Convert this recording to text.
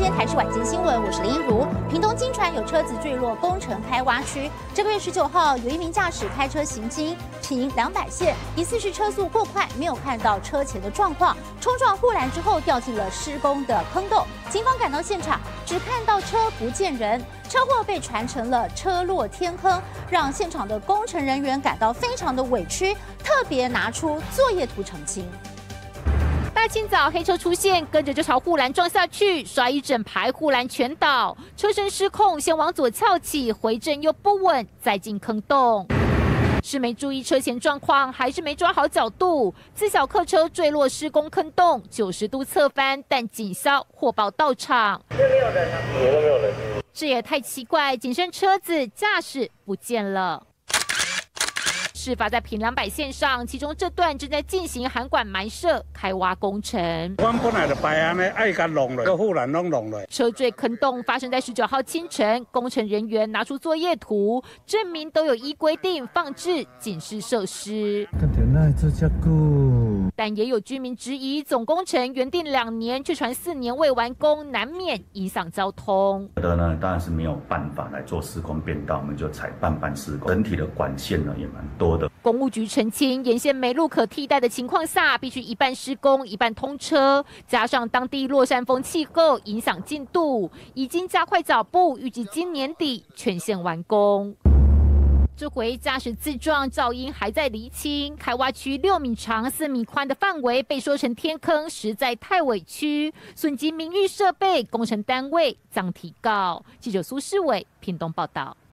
天台视晚间新闻，我是林一如。屏东金传有车子坠落工程开挖区。这个月19号，有一名驾驶开车行经停200线，疑似是车速过快，没有看到车前的状况，冲撞护栏之后掉进了施工的坑洞。警方赶到现场，只看到车不见人，车祸被传成了车落天坑，让现场的工程人员感到非常的委屈，特别拿出作业图澄清。 大清早，黑车出现，跟着就朝护栏撞下去，摔一整排护栏全倒，车身失控，先往左翘起，回正又不稳，再进坑洞。是没注意车前状况，还是没抓好角度？自小客车坠落施工坑洞，90度侧翻，但警消获报到场， 没有人啊，也都没有人。 这也太奇怪，仅剩车子，驾驶不见了。 事发在平200线上，其中这段正在进行涵管埋设开挖工程。 我本来就白安的，爱甲弄了，个护栏拢弄了。 车坠坑洞发生在19号清晨，工程人员拿出作业图，证明都有依规定放置警示设施。但也有居民质疑，总工程原定2年，却传4年未完工，难免影响交通。 呢，当然是没有办法来做施工变道，我们就采半施工，整体的管线呢也蛮多的。 公务局澄清，沿线没路可替代的情况下，必须一半施工，一半通车，加上当地落山风气候影响进度，已经加快脚步，预计今年底全线完工。 这回驾驶自撞，噪音还在厘清。开挖区6米长、4米宽的范围被说成天坑，实在太委屈，损及名誉设备，工程单位将提告。记者苏世伟屏东报道。